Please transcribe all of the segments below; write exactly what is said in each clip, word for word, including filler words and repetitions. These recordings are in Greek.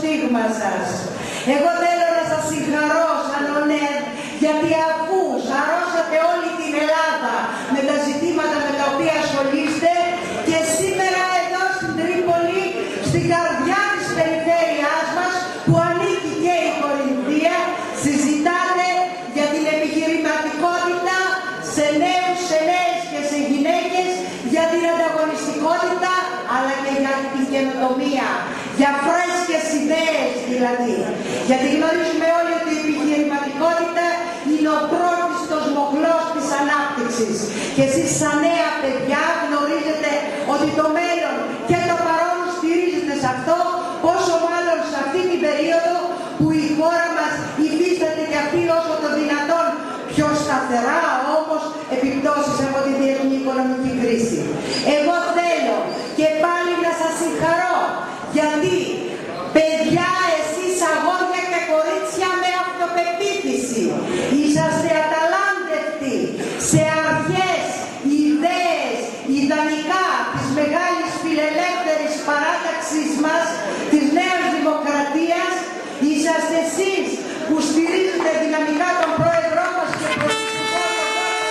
στίγμα σας. Εγώ θέλω να σας συγχαρώ σαν ΟΝΕΔ, γιατί αφού σαρώσατε όλη την Ελλάδα με τα ζητήματα με τα οποία ασχολείστε, και σήμερα εδώ στην Τρίπολη, στην καρδιά της περιφέρειάς μας, που ανήκει και η Κορινθία, συζητάτε για την επιχειρηματικότητα σε νέους, σε νέες και σε γυναίκες, για την ανταγωνιστικότητα, αλλά και για την καινοτομία, για φρέσκες ιδέες δηλαδή. Γιατί γνωρίζουμε όλοι ότι η επιχειρηματικότητα είναι ο πρώτος μοχλός της ανάπτυξης. Και εσείς σαν νέα παιδιά γνωρίζετε ότι το μέλλον και το παρόν στηρίζεται σε αυτό, πόσο μάλλον σε αυτή την περίοδο που η χώρα μας υφίσταται και αυτή όσο το δυνατόν πιο σταθερά όμως επιπτώσεις από τη διεθνή οικονομική κρίση. Εγώ θέλω και πάλι να σας συγχαρώ, γιατί παιδιά, εσείς αγόρια και κορίτσια με αυτοπεποίθηση, είσαστε αταλάντευτοι σε αρχές, ιδέες, ιδανικά της μεγάλης φιλελεύθερης παράταξης μας, της νέας δημοκρατίας. Είσαστε εσείς που στηρίζετε δυναμικά τον πρόεδρό μας και πρωθυπουργό τον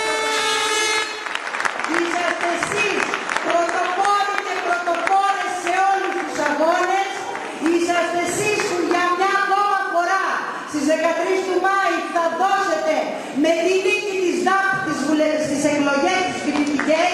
Κώστα. Είσαστε εσείς πρωτοπόροι και πρωτοπόρες σε όλους τους αγώνες. Είσαστε εσείς που για μια ακόμα φορά στις δεκατρείς του Μάη θα δώσετε με τη νίκη της ΔΑΠ τις βουλές, στις εκλογές τις φοιτητικές.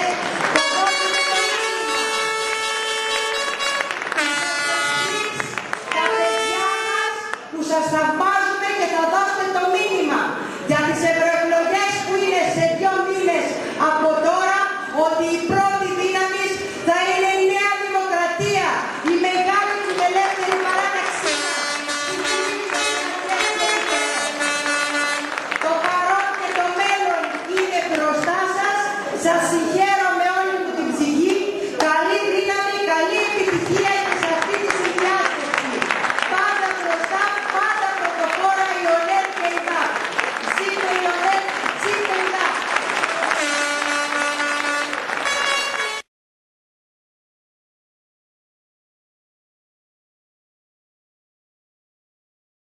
Σας θαυμάζουμε και θα δώσετε το μήνυμα για τις ευρωεκλογές που είναι σε δύο μήνες από τώρα, ότι η πρώτη δύναμη θα είναι η Νέα Δημοκρατία, η μεγάλη φιλελεύθερη παράταξη. Το παρόν και το μέλλον είναι μπροστά σας. Σας συγχαίρω.